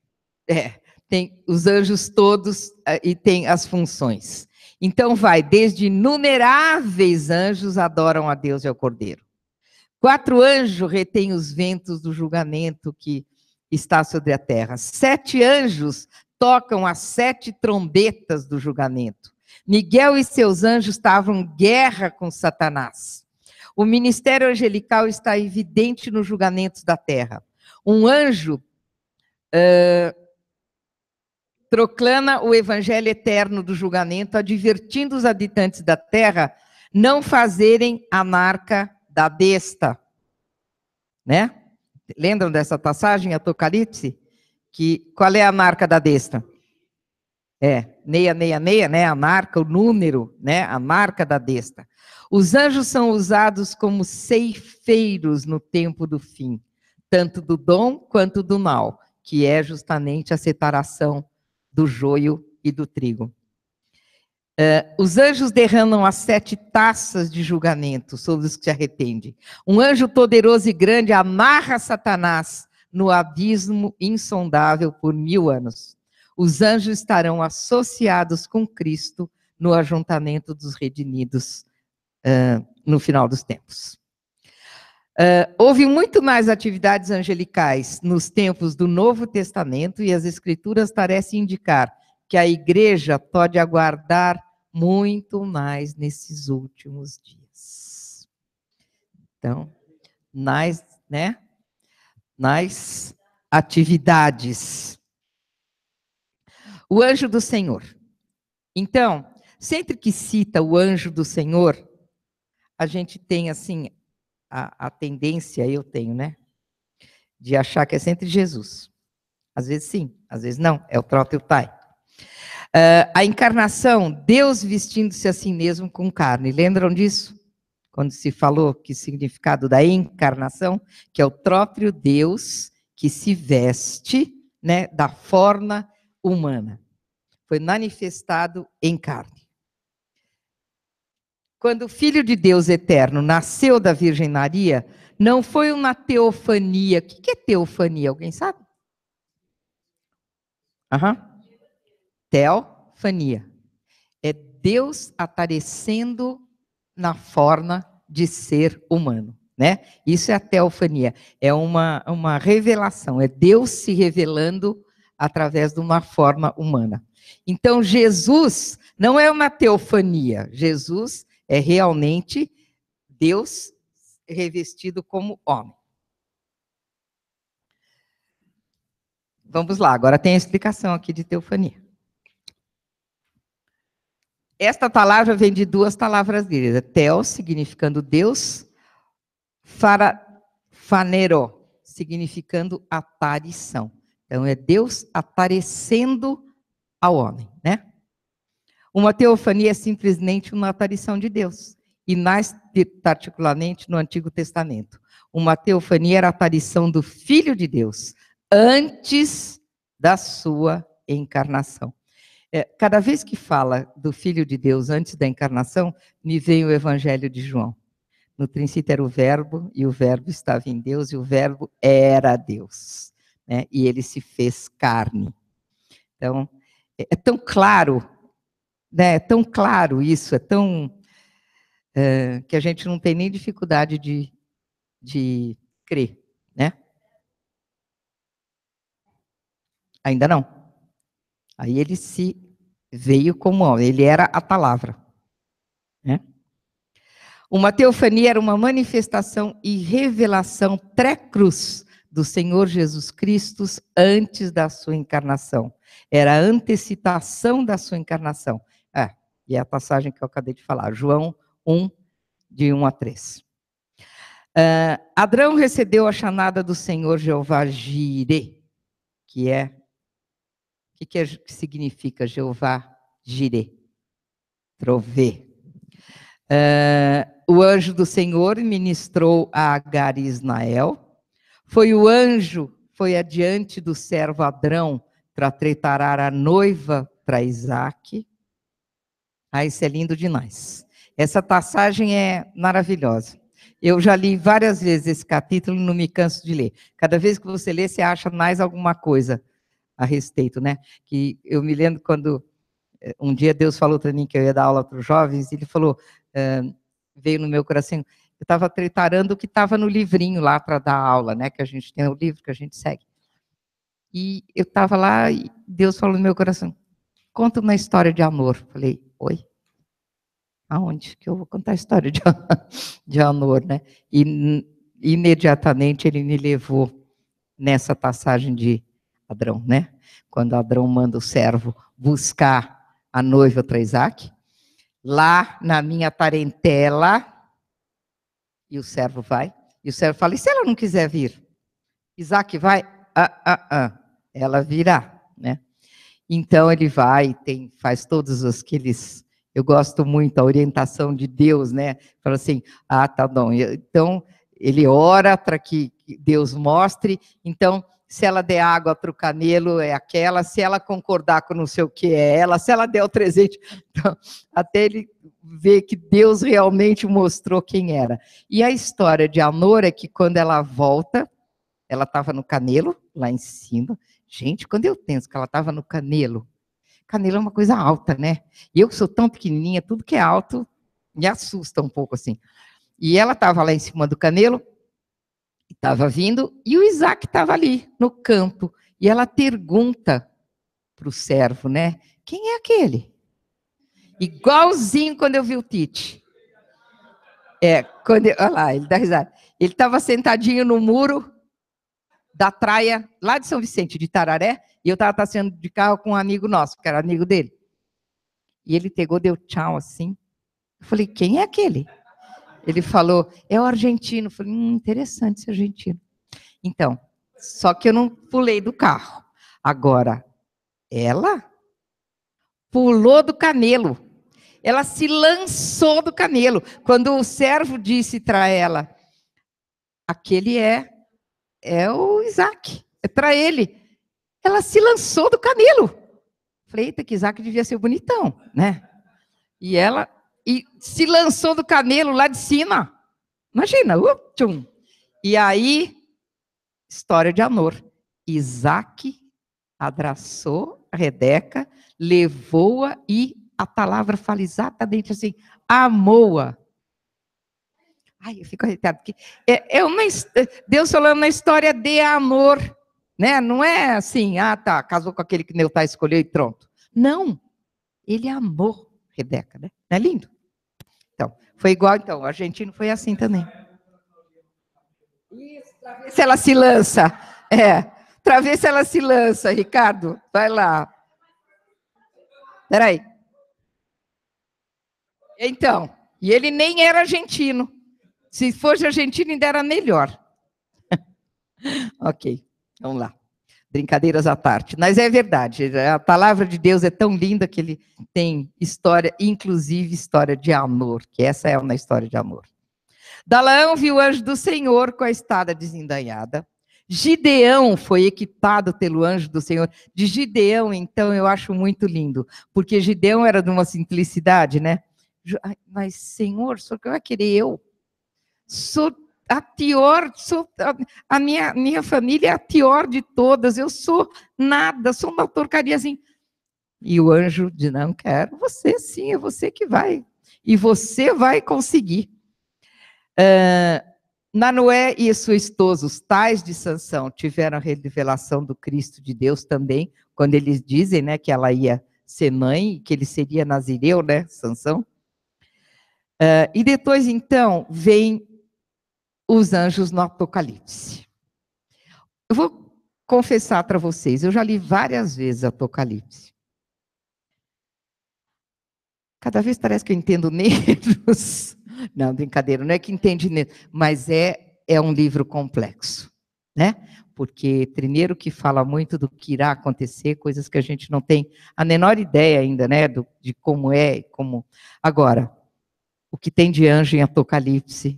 É, tem os anjos todos e tem as funções. Então vai, desde inumeráveis anjos adoram a Deus e ao Cordeiro. Quatro anjos retêm os ventos do julgamento que está sobre a terra. Sete anjos tocam as sete trombetas do julgamento. Miguel e seus anjos estavam em guerra com Satanás. O ministério angelical está evidente nos julgamentos da terra. Um anjo uh, proclama o evangelho eterno do julgamento, advertindo os habitantes da terra não fazerem a marca da besta. Né? Lembram dessa passagem, Apocalipse? Que, qual é a marca da besta? É, seiscentos e sessenta e seis, né? A marca, o número, né? A marca da besta. Os anjos são usados como ceifeiros no tempo do fim, tanto do dom quanto do mal, que é justamente a separação do joio e do trigo. Uh, os anjos derramam as sete taças de julgamento sobre os que se arrependem. Um anjo poderoso e grande amarra Satanás no abismo insondável por mil anos. Os anjos estarão associados com Cristo no ajuntamento dos redimidos uh, no final dos tempos. Uh, houve muito mais atividades angelicais nos tempos do Novo Testamento e as Escrituras parecem indicar que a igreja pode aguardar muito mais nesses últimos dias. Então, nas, né, nas atividades. O anjo do Senhor. Então, sempre que cita o anjo do Senhor, a gente tem, assim, a, a tendência, eu tenho, né, de achar que é sempre Jesus. Às vezes sim, às vezes não, é o próprio Pai. Uh, a encarnação, Deus vestindo-se a si mesmo com carne. Lembram disso? Quando se falou que o significado da encarnação, que é o próprio Deus que se veste, né, da forma humana. Foi manifestado em carne. Quando o Filho de Deus eterno nasceu da Virgem Maria, não foi uma teofania. O que é teofania? Alguém sabe? Aham. Uhum. Teofania. É Deus aparecendo na forma de ser humano, né? Isso é a teofania. É uma, uma revelação. É Deus se revelando através de uma forma humana. Então, Jesus não é uma teofania. Jesus é realmente Deus revestido como homem. Vamos lá, agora tem a explicação aqui de teofania. Esta palavra vem de duas palavras gregas. Theos, significando Deus, fara, fanero, significando aparição. Então, é Deus aparecendo ao homem, né? Uma teofania é simplesmente uma aparição de Deus. E mais particularmente no Antigo Testamento. Uma teofania era a aparição do Filho de Deus, antes da sua encarnação. É, cada vez que fala do Filho de Deus antes da encarnação, me vem o Evangelho de João. No princípio era o Verbo, e o Verbo estava em Deus, e o Verbo era Deus. Né? E ele se fez carne. Então, é, é tão claro, né? É tão claro isso, é tão... É, que a gente não tem nem dificuldade de, de crer, né? Ainda não. Aí ele se veio como homem, ele era a palavra. Né? Uma teofania era uma manifestação e revelação pré-cruz do Senhor Jesus Cristo antes da sua encarnação. Era a antecipação da sua encarnação. É, e é a passagem que eu acabei de falar, João um, de um a três. Uh, Adrão recebeu a chamada do Senhor Jeová Jireh, que é O que, que, é, que significa Jeová Jireh? Trovê. Uh, o anjo do Senhor ministrou a Agar e Ismael. Foi o anjo, foi adiante do servo Adrão para preparar a noiva para Isaac. Ah, isso é lindo demais. Essa passagem é maravilhosa. Eu já li várias vezes esse capítulo e não me canso de ler. Cada vez que você lê, você acha mais alguma coisa a respeito, né? Que eu me lembro quando um dia Deus falou para mim que eu ia dar aula para os jovens, e ele falou, uh, veio no meu coração, eu estava preparando o que estava no livrinho lá para dar aula, né? Que a gente tem o livro que a gente segue. E eu estava lá e Deus falou no meu coração, conta uma história de amor. Falei, oi? Aonde que eu vou contar a história de, de amor, né? E imediatamente ele me levou nessa passagem de Adrão, né? Quando Adrão manda o servo buscar a noiva para Isaac, lá na minha parentela, e o servo vai, e o servo fala, e se ela não quiser vir? Isaac vai, ah, ah, ah, ela virá, né? Então ele vai, tem, faz todos os aqueles, eu gosto muito da orientação de Deus, né? Fala assim, ah, tá bom, então ele ora para que Deus mostre, então se ela der água para o camelo é aquela, se ela concordar com não sei o que é ela, se ela der o presente, então, até ele ver que Deus realmente mostrou quem era. E a história de amor é que quando ela volta, ela estava no canelo, lá em cima. Gente, quando eu penso que ela estava no canelo, canelo é uma coisa alta, né? E eu que sou tão pequenininha, tudo que é alto me assusta um pouco assim. E ela estava lá em cima do canelo, estava vindo, e o Isaac estava ali, no campo. E ela pergunta para o servo, né? Quem é aquele? Igualzinho quando eu vi o Tite. É, quando eu, olha lá, ele dá risada. Ele estava sentadinho no muro da praia, lá de São Vicente, de Tararé, e eu estava passeando de carro com um amigo nosso, que era amigo dele. E ele pegou, deu tchau assim. Eu falei, quem é aquele? Ele falou, é o argentino. Eu falei, hum, interessante esse argentino. Então, só que eu não pulei do carro. Agora, ela pulou do camelo. Ela se lançou do camelo. Quando o servo disse para ela, aquele é, é o Isaac, é para ele. Ela se lançou do camelo. Falei, eita, que Isaac devia ser bonitão, né? E ela e se lançou do camelo lá de cima. Imagina, uh, tchum. E aí, história de amor. Isaac abraçou a Rebeca, levou-a e a palavra fala exatamente assim, amou-a. Ai, eu fico arrepiada, porque é, é uma, Deus falando na história de amor, né? Não é assim, ah, tá, casou com aquele que Neutar escolheu e pronto. Não, ele amou Rebeca, né? Não é lindo? Então, foi igual, então, o argentino foi assim também. Isso, para ver se ela se lança. É, para ver se ela se lança, Ricardo, vai lá. Espera aí. Então, e ele nem era argentino. Se fosse argentino, ainda era melhor. Ok, vamos lá. Brincadeiras à parte. Mas é verdade, a palavra de Deus é tão linda que ele tem história, inclusive história de amor, que essa é uma história de amor. Dalaão viu o anjo do Senhor com a espada desembainhada. Gideão foi equipado pelo anjo do Senhor. De Gideão, então, eu acho muito lindo, porque Gideão era de uma simplicidade, né? Mas, Senhor, o senhor vai querer eu? Sou a pior, sou, a, a minha, minha família é a pior de todas, eu sou nada, sou uma porcaria assim. E o anjo diz, não quero, você sim, é você que vai, e você vai conseguir. Uh, Manoé e sua esposa, os tais de Sansão, tiveram a revelação do Cristo de Deus também, quando eles dizem, né, que ela ia ser mãe, que ele seria nazireu, né, Sansão. Uh, e depois, então, vem os anjos no Apocalipse. Eu vou confessar para vocês, eu já li várias vezes Apocalipse. Cada vez parece que eu entendo menos. Não, brincadeira, não é que entende menos, mas é, é um livro complexo, né? Porque, primeiro, que fala muito do que irá acontecer, coisas que a gente não tem a menor ideia ainda, né? Do, de como é, como... Agora, o que tem de anjo em Apocalipse...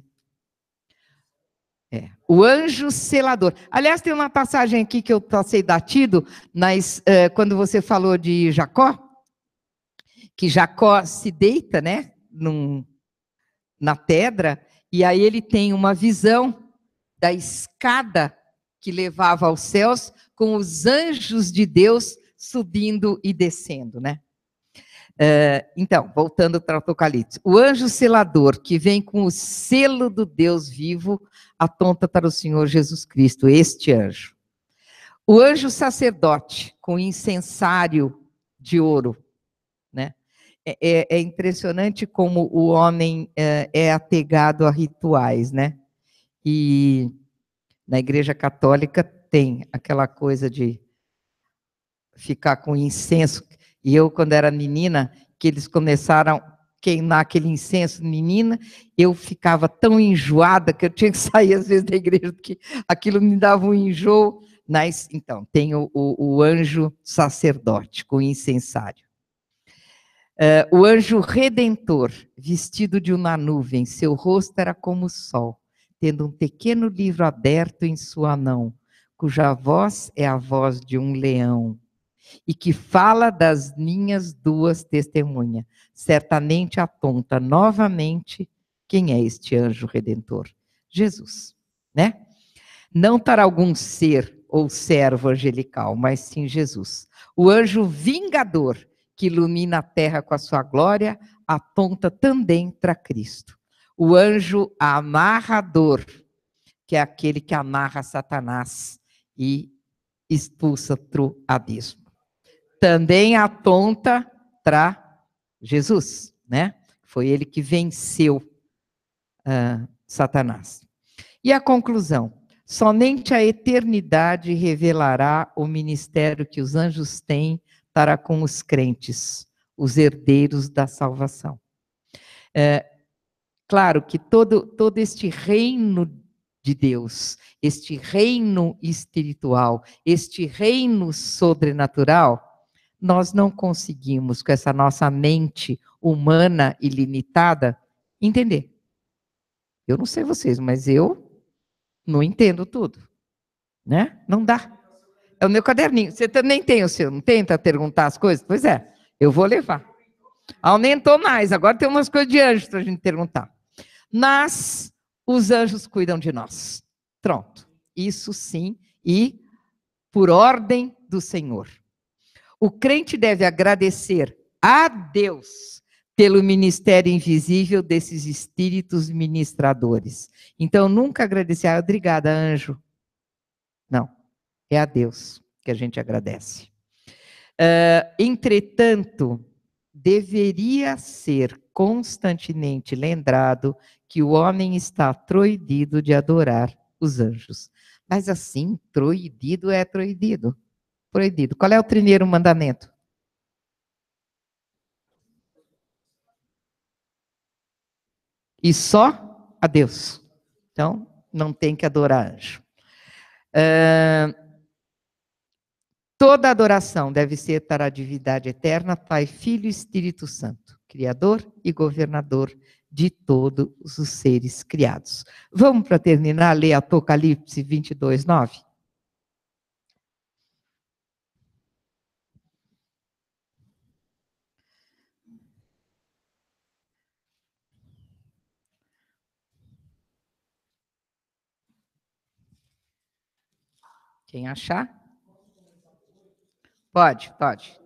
É. O anjo selador. Aliás, tem uma passagem aqui que eu passei batido, mas, uh, quando você falou de Jacó, que Jacó se deita, né, num, na pedra, e aí ele tem uma visão da escada que levava aos céus, com os anjos de Deus subindo e descendo, né? Uh, então, voltando para o Apocalipse. O anjo selador que vem com o selo do Deus vivo aponta para o Senhor Jesus Cristo, este anjo. O anjo sacerdote com incensário de ouro, né? É, é impressionante como o homem é, é apegado a rituais, né? E na Igreja Católica tem aquela coisa de ficar com incenso. E eu, quando era menina, que eles começaram a queimar aquele incenso, menina, eu ficava tão enjoada que eu tinha que sair às vezes da igreja, porque aquilo me dava um enjoo. Mas, então, tem o, o, o anjo sacerdote com incensário. Uh, o anjo redentor, vestido de uma nuvem, seu rosto era como o sol, tendo um pequeno livro aberto em sua mão, cuja voz é a voz de um leão, e que fala das minhas duas testemunhas. Certamente aponta novamente quem é este anjo redentor. Jesus, né? Não para algum ser ou servo angelical, mas sim Jesus. O anjo vingador, que ilumina a terra com a sua glória, aponta também para Cristo. O anjo amarrador, que é aquele que amarra Satanás e expulsa para o abismo, também aponta para Jesus, né? Foi ele que venceu uh, Satanás. E a conclusão? Somente a eternidade revelará o ministério que os anjos têm para com os crentes, os herdeiros da salvação. É, claro que todo, todo este reino de Deus, este reino espiritual, este reino sobrenatural, nós não conseguimos, com essa nossa mente humana e limitada, entender. Eu não sei vocês, mas eu não entendo tudo, né? Não dá. É o meu caderninho. Você também tem o seu, não tenta perguntar as coisas? Pois é, eu vou levar. Aumentou mais, agora tem umas coisas de anjos para a gente perguntar. Mas os anjos cuidam de nós. Pronto. Isso sim, e por ordem do Senhor. O crente deve agradecer a Deus pelo ministério invisível desses espíritos ministradores. Então, nunca agradecer, ah, obrigada, anjo. Não, é a Deus que a gente agradece. Uh, entretanto, deveria ser constantemente lembrado que o homem está proibido de adorar os anjos. Mas assim, proibido é proibido. Proibido. Qual é o primeiro mandamento? E só a Deus. Então, não tem que adorar anjo. Uh, toda adoração deve ser para a divindade eterna, Pai, Filho e Espírito Santo, Criador e Governador de todos os seres criados. Vamos, para terminar, ler Apocalipse vinte e dois, nove? Quem achar? Pode, pode.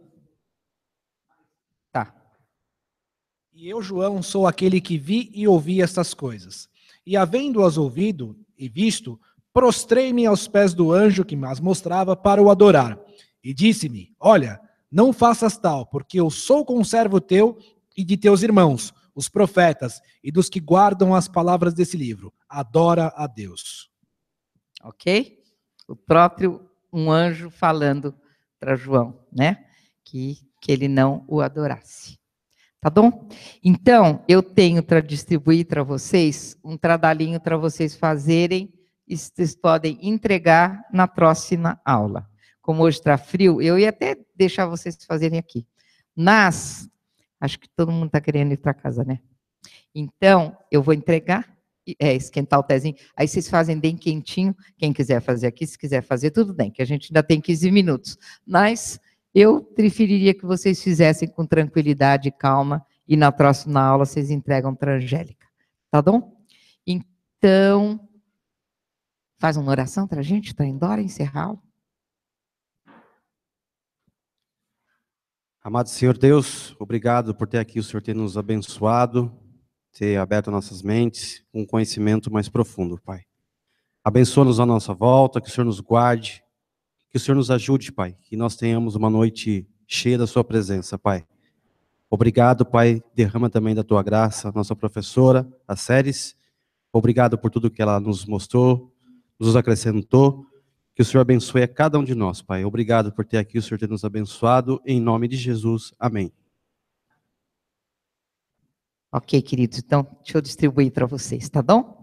Tá. E eu, João, sou aquele que vi e ouvi estas coisas. E havendo-as ouvido e visto, prostrei-me aos pés do anjo que me mostrava para o adorar. E disse-me, olha, não faças tal, porque eu sou conservo teu e de teus irmãos, os profetas, e dos que guardam as palavras desse livro. Adora a Deus. Ok? O próprio um anjo falando para João, né? Que, que ele não o adorasse. Tá bom? Então, eu tenho para distribuir para vocês um trabalhinho para vocês fazerem, e vocês podem entregar na próxima aula. Como hoje está frio, eu ia até deixar vocês fazerem aqui. Mas, acho que todo mundo está querendo ir para casa, né? Então, eu vou entregar, é, esquentar o pezinho, aí vocês fazem bem quentinho, quem quiser fazer aqui, se quiser fazer, tudo bem, que a gente ainda tem quinze minutos. Mas eu preferiria que vocês fizessem com tranquilidade e calma, e na próxima aula vocês entregam para a Angélica. Tá bom? Então, faz uma oração para a gente, para ir embora, encerrar. Amado Senhor Deus, obrigado por ter aqui, o Senhor ter nos abençoado, ter aberto nossas mentes com um conhecimento mais profundo, Pai. Abençoa-nos à nossa volta, que o Senhor nos guarde, que o Senhor nos ajude, Pai, que nós tenhamos uma noite cheia da sua presença, Pai. Obrigado, Pai, derrama também da tua graça, nossa professora, a Séries. Obrigado por tudo que ela nos mostrou, nos acrescentou. Que o Senhor abençoe a cada um de nós, Pai. Obrigado por ter aqui, o Senhor ter nos abençoado. Em nome de Jesus, amém. Ok, queridos, então deixa eu distribuir para vocês, tá bom?